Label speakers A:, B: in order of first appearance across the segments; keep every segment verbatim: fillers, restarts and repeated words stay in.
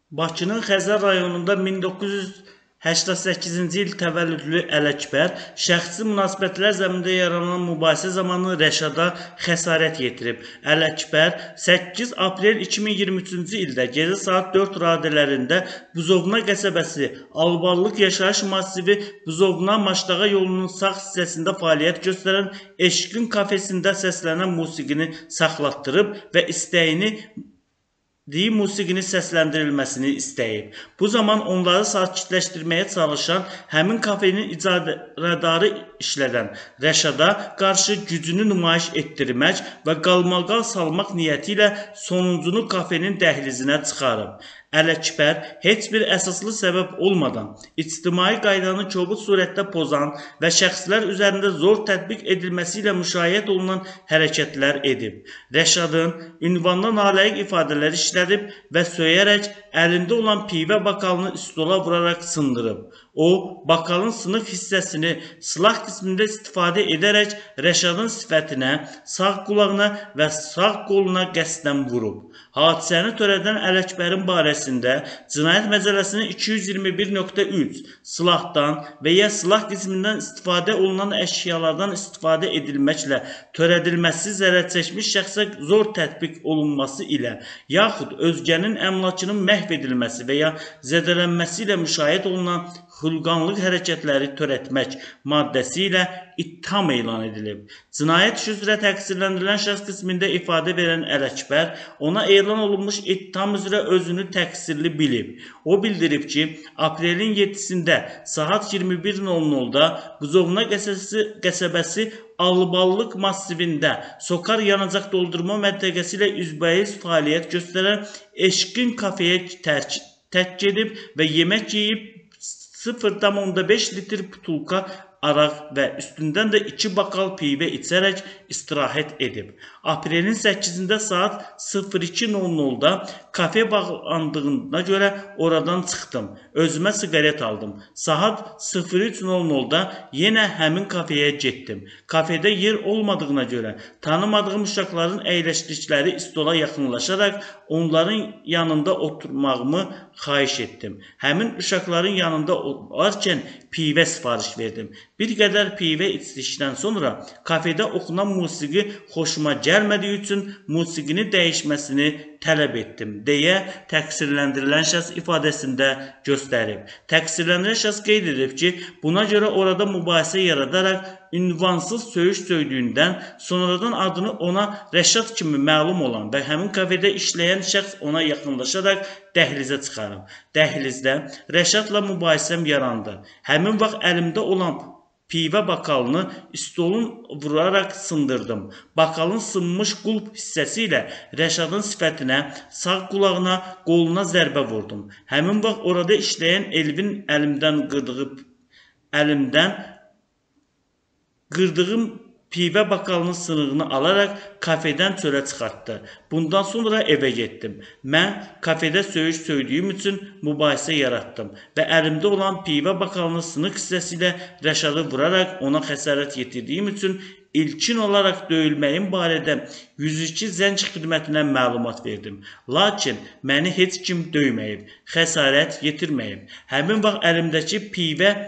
A: Bakının Xəzər rayonunda min doqquz yüz səksən səkkizinci il təvəllüdlü Ələkbər şəxsi münasibətlər zəminində yaranan mübahisə zamanı Rəşada xəsarət yetirib. Ələkbər səkkiz aprel iki min iyirmi üçüncü ildə gecə saat dörd radələrində Buzovna qəsəbəsi Albalıq yaşayış masivi Buzovna Maşdağa yolunun sağ hissəsində fəaliyyət göstərən Eşqin kafesində səslənən musiqini saxlatdırıb və istəyini Diyi musiqinin səsləndirilməsini istəyib. Bu zaman onları sakitləşdirməyə çalışan həmin kafenin icarədarı işlədən Rəşada qarşı gücünü nümayiş etdirmək və qalmaqal salmaq niyyəti ilə sonuncunu kafenin dəhlizinə çıxarıb. Ələkbər heç bir əsaslı səbəb olmadan ictimai qaydanı kobud surətdə pozan və şəxslər üzərində zor tətbiq edilməsi ilə müşayiət olunan hərəkətlər edib. Rəşadın ünvandan naləyiq ifadələr işlədib və söyərək əlində olan pivə bakalını stola vuraraq sındırıb. O, bakalın sınıq hissəsini silah qismində istifadə edərək Rəşadın sifətinə, sağ qulağına və sağ qoluna qəsdən vurub. Hadisəni törədən Ələkbərin barəsində Cinayət Məcəlləsinin iki yüz iyirmi bir nöqtə üç silahdan və ya silah qismindən istifadə olunan əşyalardan istifadə edilməklə törədilməsi zərər çəkmiş şəxsə zor tətbiq olunması ilə yaxud özgənin əmlakının məhv edilməsi və ya zədələnməsi ilə müşahidə olunan xülqanlıq hərəkətləri törətmək maddəsi ilə ittiham elan edilib. Cinayət işi üzrə təqsirləndirilən şəxs qismində ifadə verən Ələkbər ona elan olunmuş ittiham üzrə özünü təqsirli bilib. O bildirib ki, aprelin yeddisində saat iyirmi bir nöl nöldə Buzovna qəsəbəsi Albalıq massivində Sokar yanacaq doldurma məntəqəsi ilə üzbəyiz fəaliyyət göstərən Eşqin kafeyə tək gedib və yemək yeyib sıfır tam onda beş litr butulka araq və üstündən də iki bakal pivə içərək istirahət edib. Aprelin səkkizində saat sıfır iki nöl nöldə kafe bağlandığına görə oradan çıxdım. Özümə siqaret aldım. Saat sıfır üç nöl nöldə yenə həmin kafeyə getdim. Kafedə yer olmadığına görə tanımadığım uşaqların əyləşdikləri stola yaxınlaşaraq onların yanında oturmağımı xahiş etdim. Həmin uşaqların yanında olarkən pivə sifariş verdim. Bir qədər pivə içdikdən sonra kafedə oxunan musiqi xoşuma gəlmədiyi üçün musiqini dəyişməsini tələb etdim, deyə təqsirləndirilən şəxs ifadəsində göstərib. Təqsirləndirilən şəxs qeyd edib ki, buna görə orada mübahisə yaradaraq ünvansız söyüş söydüyündən sonradan adını ona Rəşad kimi məlum olan və həmin kafedə işləyən şəxs ona yaxınlaşaraq dəhlizə çıxarıb. Dəhlizdə Rəşadla mübahisəm yarandı. Həmin vaxt əlimdə olan pivə bakalını stolun vuraraq sındırdım. Bakalın sınmış qulp hissəsi ilə Rəşadın sifətinə, sağ qulağına, qoluna zərbə vurdum. Həmin vaxt orada işləyən Elvin əlimdən qırdığım, əlimdən qırdığım pivə bakalının sınığını alaraq kafedən çölə çıxartdı. Bundan sonra evə getdim. Mən kafedə söyüş söydüyüm üçün mübahisə yaratdım və əlimdə olan pivə bakalının sınıq hissəsi ilə Rəşadı vuraraq ona xəsarət yetirdiyim üçün ilkin olaraq döyülməyim barədə yüz iki zəng xidmətinə məlumat verdim. Lakin məni heç kim döyməyib, xəsarət yetirməyib. Həmin vaxt əlimdəki pivə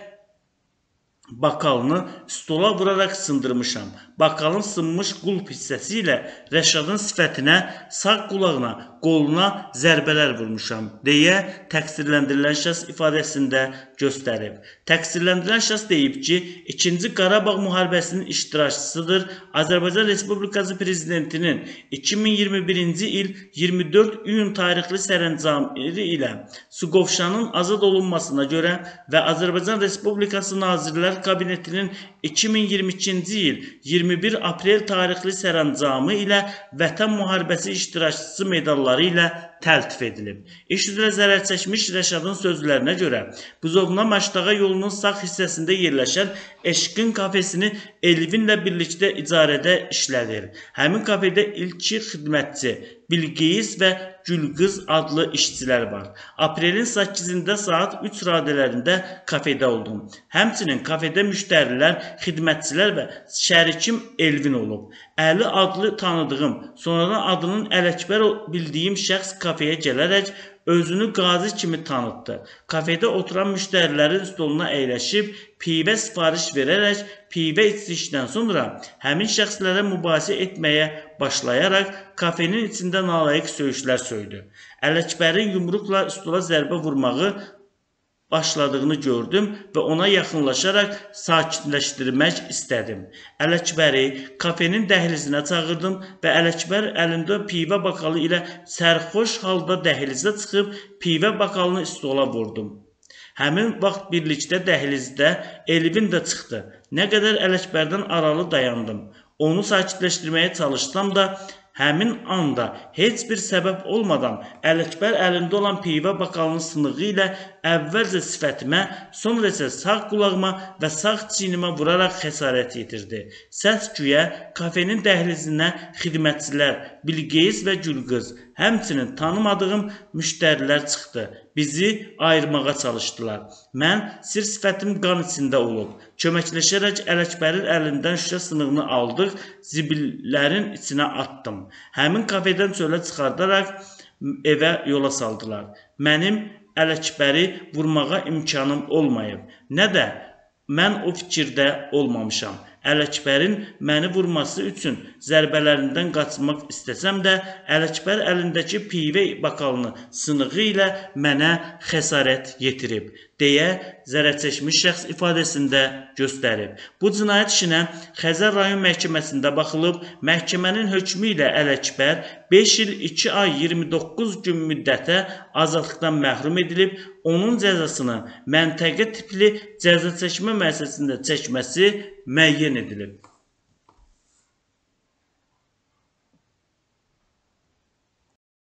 A: bakalını stola vuraraq sındırmışam. Bakalın sınmış qulp hissəsi ilə Rəşadın sifətinə, sağ qulağına, qoluna zərbələr vurmuşam, deyə təqsirləndirilən şəxs ifadəsində göstərib. Təqsirləndirilən şəxs deyib ki, ikinci Qarabağ müharibəsinin iştirakçısıdır. Azərbaycan Respublikası Prezidentinin iki min iyirmi birinci il iyirmi dörd iyun tarixli sərəncamı ilə Suqovuşanın azad olunmasına görə və Azərbaycan Respublikası Nazirlər Kabinetinin iki min iyirmi ikinci il iyirmi bir aprel tarixli sərəncamı ilə Vətən müharibəsi iştirakçısı medalları ilə təltif edilib. İş üzrə zərər çəkmiş Rəşadın sözlərinə görə Buzovna Maşdağa yolunun sağ hissəsində yerləşən Eşqin kafesini Elvinlə birlikdə icarədə işlədir. Həmin kafedə ilki xidmətçi Bilqeyis və Gülqız adlı işçilər var. Aprelin səkkizində saat üç radələrində kafedə oldum. Həmçinin kafedə müştərilər, xidmətçilər və şərikim Elvin olub. Əli adlı tanıdığım, sonradan adının Ələkbər bildiyim şəxs kafeyə gələrək özünü qazi kimi tanıtdı. Kafedə oturan müştərilərin stoluna əyləşib, pivə sifariş verərək, pivə içdikdən sonra həmin şəxslərə mübahisə etməyə başlayaraq kafenin içində nalayiq söyüşlər söydü. Ələkbərin yumruqla stola zərbə vurmağı başladığını gördüm və ona yaxınlaşaraq sakitləşdirmək istədim. Ələkbəri kafenin dəhlizinə çağırdım və Ələkbər əlində pivə bakalı ilə sərxoş halda dəhlizə çıxıb pivə bakalını stola vurdum. Həmin vaxt birlikdə dəhlizdə Elvin də çıxdı. Nə qədər Ələkbərdən aralı dayandım. Onu sakitləşdirməyə çalışsam da, həmin anda heç bir səbəb olmadan Ələkbər əlində olan pivə bakalının sınığı ilə əvvəlcə sifətimə, sonra isə sağ qulağıma və sağ çiynimə vuraraq xəsarət yetirdi. Səs güyə kafenin dəhlizinə xidmətçilər, Bilqeyis və Gülqız, həmçinin tanımadığım müştərilər çıxdı. Bizi ayırmağa çalışdılar. Mən sir sifətim qan içində olub. Köməkləşərək Ələkbərin əlindən şüşə sınığını aldıq, zibillərin içinə atdım. Həmin kafedən çölə çıxardaraq evə yola saldılar. Mənim Ələkbəri vurmağa imkanım olmayıb. Nə də mən o fikirdə olmamışam. Ələkbərin məni vurması üçün zərbələrindən qaçmaq istəsəm də, Ələkbər əlindəki pivə bakalını sınığı ilə mənə xəsarət yetirib, deyə zərərçəkmiş şəxs ifadəsində göstərib. Bu cinayət işinə Xəzər rayon məhkəməsində baxılıb, məhkəmənin hökmü ilə Ələkbər beş il iki ay iyirmi doqquz gün müddətə azadlıqdan məhrum edilib, onun cəzasını məntəqə tipli cəza çəkmə müəssisəsində çəkməsi müəyyən edilib.